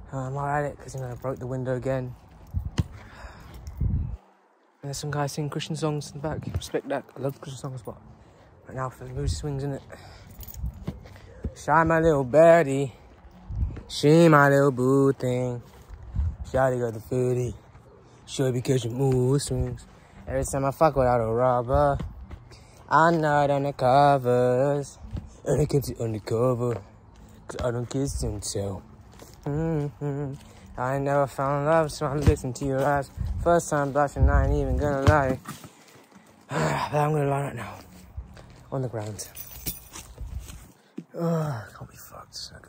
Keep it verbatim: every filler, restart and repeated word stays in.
I'm alright at it because you know I broke the window again. And there's some guys singing Christian songs in the back. Respect that. I love Christian songs, but right now for the mood swings in it. Shine my little birdie. She my little boo thing. Shawty got the foodie. Sure because your mood swings. Every time I fuck without a rubber, I'm not on the covers. And I keep it undercover. Cause I don't kiss and tell. Mm-hmm. I never found love, so I'm listening to your eyes. First time blushing, I ain't even gonna lie. But I'm gonna lie right now. On the ground. Oh, I can't be fucked.